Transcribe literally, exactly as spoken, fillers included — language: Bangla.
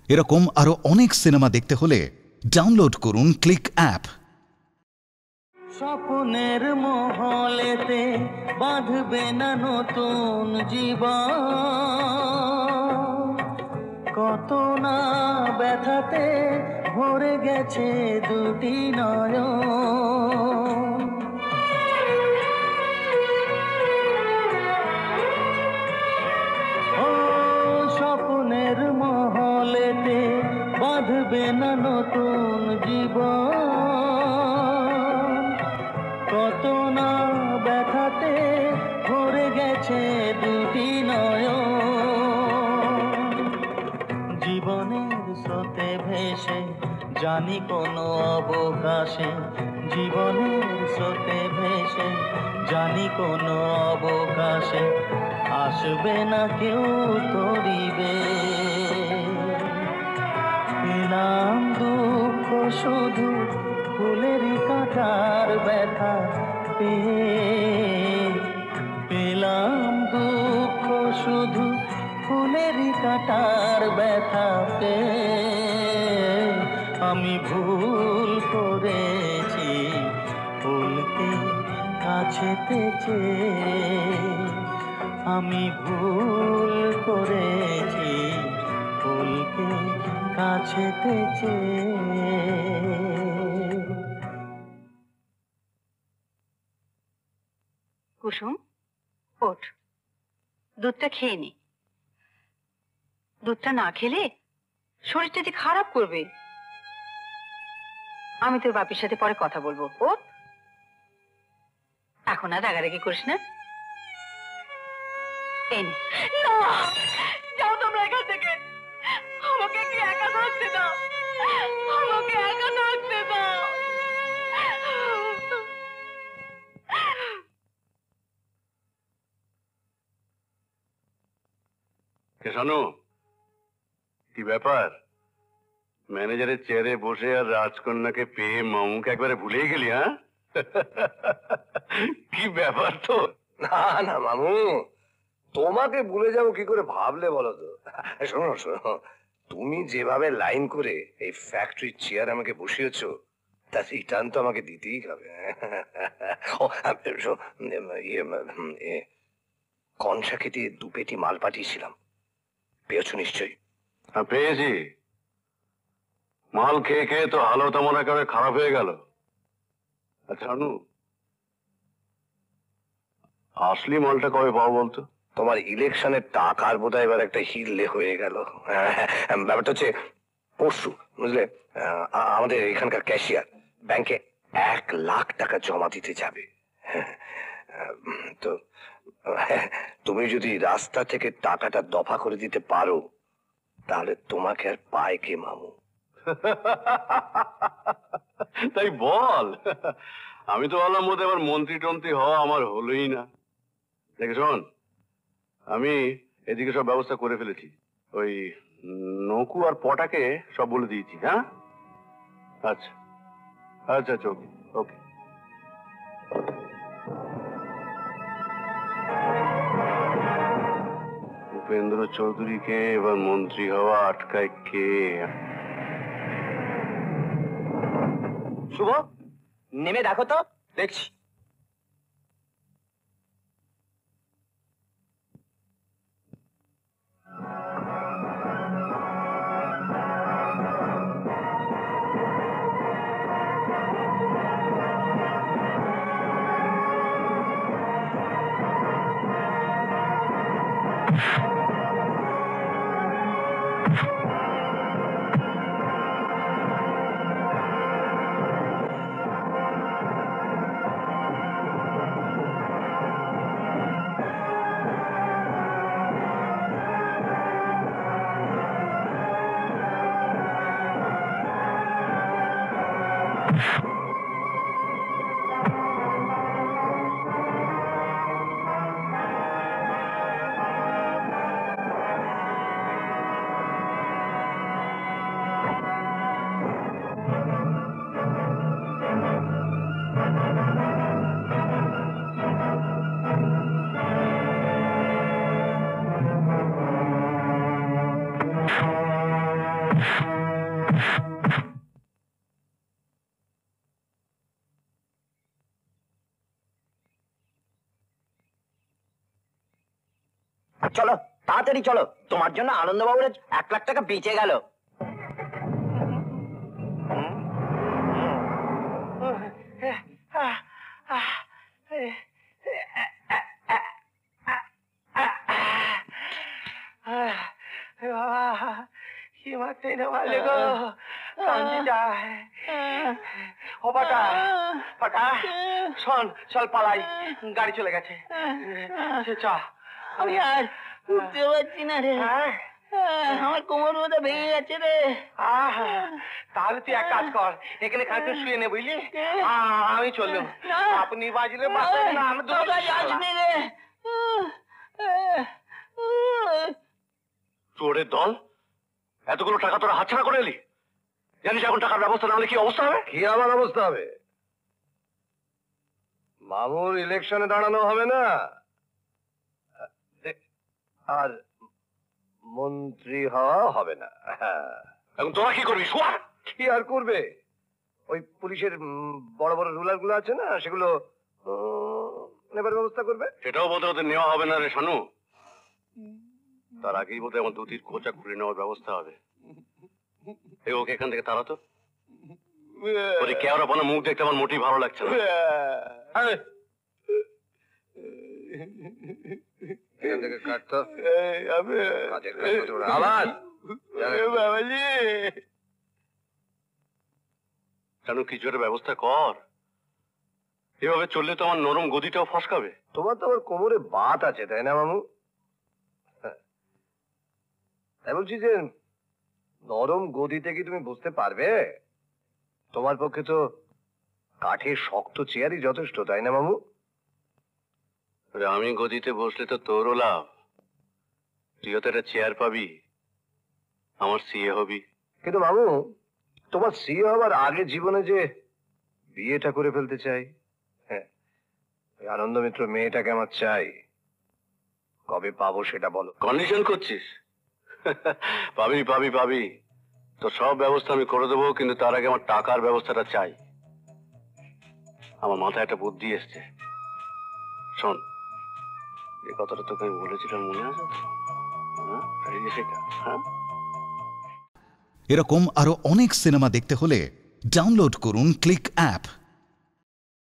এরকম আরো অনেক সিনেমা দেখতে হলে ডাউনলোড করুন ক্লিক অ্যাপ। স্বপ্নের মহলেতে বাঁধবে না নতুন জীবন, কত না ব্যথাতে ভরে গেছে দুটি নয়ন। ও স্বপ্নের মহলেতে বাঁধবে না নতুন জীবন, কত না ব্যথাতে ভরে গেছে দুটি নয়ন। জীবনের স্রোতে ভেসে জানি কোনো অবকাশে, জীবনের স্রোতে ভেসে জানি কোনো অবকাশে আসবে না কেউ তরিবে। পেলাম দুঃখ শুধু ফুলেরই কাঁটার ব্যথা পেয়ে, পেলাম দুঃখ শুধু ফুলেরই কাঁটার ব্যথা পেয়ে। আমি ভুল করেছি ফুলকে কাছেতে চেয়ে, আমি ভুল করেছি ফুলকে কাছেতে চেয়ে। কুসুম, ওঠ, দুধটা খেয়ে নে। দুধটা না খেলে শরীরটা যে খারাপ করবে। আমি তোর বাপির সাথে পরে কথা বলবো। ওঠ, এখন আর রাগারাগি করিস না। এই নে। না, যাও তোমরা এখান থেকে, আমাকে একটু একা থাকতে দাও, আমাকে একা থাকতে দাও। শানু, কি ব্যাপার? ম্যানেজারের চেয়ারে বসে আর রাজকন্যাকে পেয়ে মামুকে একবারে ভুলেই গেলি? হ্যাঁ, কি ব্যাপার তো? না না মামু, তোমাকে ভুলে যাবো কি করে ভাবলে বলো তো? শোনো শোনো, তুমি যেভাবে লাইন করে এই ফ্যাক্টরির চেয়ার আমাকে বসিয়েছ, তার রিটার্ন তো আমাকে দিতেই হবে। ইয়ে কনসা খেতে দু পেটি মাল পাঠিয়েছিলাম, পেয়েছো নিশ্চয়ই? হ্যাঁ পেয়েছি। মাল খেয়ে খেয়ে তো হালত আমার একেবারে খারাপ হয়ে গেল। আচ্ছা শানু, আসলি মালটা কবে পাবো বলতো? তোমার ইলেকশনের টাকার বোধহয় এবার একটা হিললে হয়ে গেল। ব্যাপারটা হচ্ছে পরশু, বুঝলে, আমাদের এখানকার ক্যাশিয়ার ব্যাংকে এক লাখ টাকা জমা দিতে যাবে। তো তুমি যদি রাস্তা থেকে টাকাটা দফা করে দিতে পারো, তাহলে তোমাকে আর পায় কে মামু? তাই বল। আমি তো ভাবলাম বোধ এবার মন্ত্রী টন্ত্রী হওয়া আমার হলোই না। দেখে শোন, আমি এদিকে সব ব্যবস্থা করে ফেলেছি। ওই নকু আর পটাকে সব বলে দিয়েছি। হ্যাঁ, আচ্ছা আচ্ছা, ওকে ওকে। উপেন্দ্র চৌধুরীকে এবার মন্ত্রী হওয়া আটকায় কে? শুভ, নেমে দেখো তো। দেখছি। চলো তাড়াতাড়ি চলো, তোমার জন্য আনন্দবাবুর এক লাখ টাকা বেঁচে গেল। শোন, চল পালাই, গাড়ি চলে গেছে। আমি আর উঠতে পারছি না রে, আমার কোমর বোধহয় ভেঙে গেছে রে। তাহলে তুই এক কাজ কর, এখানে খানিকটা শুয়ে নে, বুঝলি? আমি চললাম। আপনি বাজলে আসবি রে। চোরের দল, এতগুলো টাকা তোরা হাতছাড়া করে এলি? জানিস এখন টাকার ব্যবস্থা না হলে কি অবস্থা হবে? কি আমার অবস্থা হবে? মামুর ইলেকশনে দাঁড়ানো হবে না, আর মন্ত্রী হওয়া হবে না। এখন তোরা কি করবি? শোয়া কি আর করবে? ওই পুলিশের বড় বড় রুলার গুলো আছে না, সেগুলো নেবার ব্যবস্থা করবে। সেটাও বোধহয় ওদের নেওয়া হবে না রে শানু। তার আগেই বোধহয় আমার দুটির কোচা ঘুরে নেওয়ার ব্যবস্থা হবে। এই ওকে এখান থেকে তাড়া তো। ওই কেওড়া বনা মুখ দেখতে আমার মোটেই ভালো লাগছে না। এখান থেকে কাটতো আবার শানু, কিছু একটা ব্যবস্থা কর। এভাবে চললে তো আমার নরম গদিটাও ফসকাবে। তোমার তো আবার কোমরে বাত আছে, তাই না মামু? তাই বলছি যে নরম গদিতে কি তুমি বুঝতে পারবে? তোমার পক্ষে তো কাঠের শক্ত চেয়ারই যথেষ্ট, তাই না মামু? আমি গদিতে বসলে তো তোরও লাভ, তুইও তো একটা চেয়ার পাবি, আমার সিএ হবি। কিন্তু মামু, তোমার সিএ হবার আগে জীবনে যে বিয়েটা করে ফেলতে চাই, হ্যাঁ, আনন্দ মিত্র মেয়েটাকে আমার চাই। কবে পাবো সেটা বলো। কন্ডিশন করছিস? পাবি পাবি পাবি, তো সব ব্যবস্থা আমি করে দেবো, কিন্তু তার আগে আমার টাকার ব্যবস্থাটা চাই। আমার মাথায় একটা বুদ্ধি এসছে। শোন, এই কথাটা তোকে আমি বলেছিলাম, মনে আছে তো? হ্যাঁ, সেটা হ্যাঁ। এরকম আরো অনেক সিনেমা দেখতে হলে ডাউনলোড করুন ক্লিক অ্যাপ।